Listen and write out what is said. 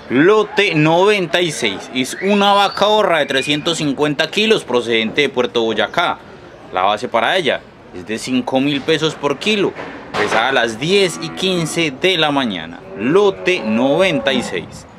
Lote 96 es una vaca borra de 350 kilos procedente de Puerto Boyacá. La base para ella es de 5.000 pesos por kilo, pesada a las 10:15 de la mañana. Lote 96.